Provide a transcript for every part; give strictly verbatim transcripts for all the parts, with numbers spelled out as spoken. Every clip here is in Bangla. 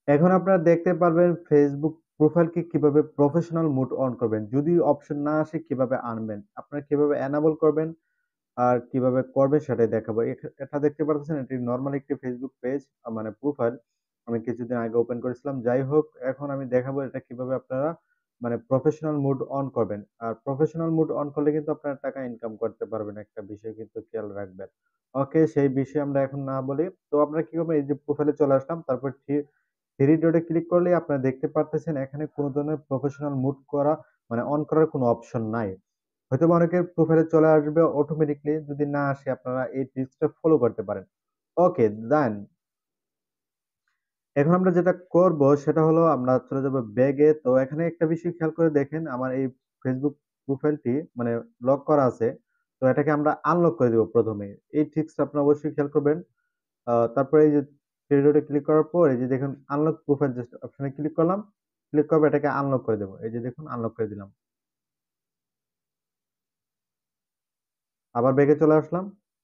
এখন আপনারা দেখতে পারবেন ফেসবুক প্রোফাইলকে কিভাবে প্রফেশনাল মুড অন করবেন। যদি অপশন না আসে কিভাবে আনবেন, আপনারা কিভাবে এনাবল করবেন আর কিভাবে করবেন সেটাই দেখাবো। এখ এটা দেখতে পারতেছেন এটি নরমাল একটি ফেসবুক পেজ আ মানে প্রোফাইল। আমি কিছুদিন আগে ওপেন করেছিলাম। যাই হোক এখন আমি দেখাবো এটা কিভাবে আপনারা মানে প্রফেশনাল মুড অন করবেন। আর প্রফেশনাল মুড অন করলে কিন্তু আপনারা টাকা ইনকাম করতে পারবেন। একটা বিষয় কিন্তু খেয়াল রাখবেন। ওকে সেই বিষয়ে আমরা এখন না বলি। তো আপনারা কি করবেন এই যে প্রোফাইলে চলে আসলাম। তারপর থ্রি থ্রি ডটে ক্লিক করলেই আপনারা দেখতে পারতেছেন এখানে কোন ধরনের প্রফেশনাল মুড করা মানে অন করার কোনো অপশন নাই। হয়তোবা অনেকের প্রোফাইলে চলে আসবে অটোমেটিক্যালি যদি না আসে আপনারা এই টিপসটা ফলো করতে পারেন। ওকে ডান। এখন আমরা যেটা করব সেটা হলো আমরা চলে যাব ব্যাগে। তো এখানে একটা বিষয় খেয়াল করে দেখেন আমার এই Facebook প্রোফাইলটি মানে লক করা আছে। তো এটাকে আমরা আনলক করে দিব প্রথম এ। এই ট্রিক্সটা আপনারা অবশ্যই খেয়াল করবেন। আ তারপরে এই যে থ্রি ডটে ক্লিক করার পর এই যে দেখুন আনলক প্রোফাইল জাস্ট অপশনে ক্লিক করলাম। ক্লিক করব এটাকে আনলক করে দেব। এই যে দেখুন আনলক করে দিলাম। আবার ব্যাগে চলে আসলাম।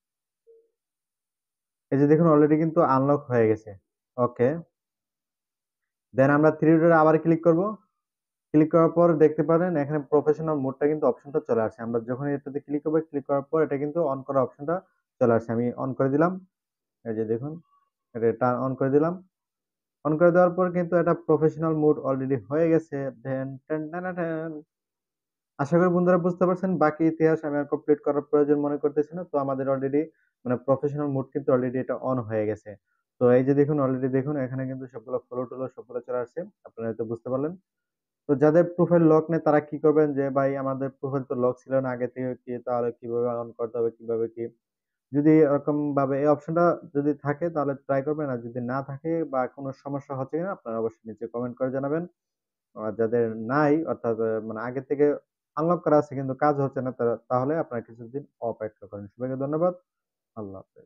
এই যে দেখুন অলরেডি কিন্তু আনলক হয়ে গেছে। ওকে। দেন আমরা থ্রি ডটে আবার ক্লিক করব। ক্লিক করার পর দেখতে পারেন এখানে প্রফেশনাল মোডটা কিন্তু অপশনটা চলে আসছে। আমরা যখন এটাতে ক্লিক করব, ক্লিক করার পর এটা কিন্তু অন করার অপশনটা চলে আসছে। আমি অন করে দিলাম। এই যে দেখুন এটা অন করে দিলাম। অন করে দেওয়ার পর কিন্তু এটা প্রফেশনাল মোড অলরেডি হয়ে গেছে। দেন টেন টানা টেন। আশা করি বন্ধুরা বুঝতে পারছেন। বাকি ইতিহাস আমি আর কমপ্লিট করার প্রয়োজন মনে করতেছি না। তো আমাদের অলরেডি মানে প্রফেশনাল মোড কিন্তু অলরেডি এটা অন হয়ে গেছে। তো এই যে দেখুন অলরেডি দেখুন এখানে কিন্তু সবগুলো ফলো-টলো সবগুলো চলে আসছে। আপনারা হয়তো বুঝতে পারলেন। তো যাদের প্রোফাইল লক নেই তারা কি করবেন যে ভাই আমাদের প্রোফাইল তো লক ছিল না আগে থেকে কি তাহলে কিভাবে অন করতে হবে কিভাবে কি? যদি এরকম ভাবে এই অপশনটা যদি থাকে তাহলে ট্রাই করবেন। আর যদি না থাকে বা কোনো সমস্যা হচ্ছে কিনা আপনারা অবশ্যই নিচে কমেন্ট করে জানাবেন। আর যাদের নাই অর্থাৎ আ মানে আগে থেকে আনলক করা আছে কিন্তু কাজ হচ্ছে না তারা তাহলে আপনারা কিছুদিন অপেক্ষা করেন। সবাইকে ধন্যবাদ। আল্লাহ হাফেজ।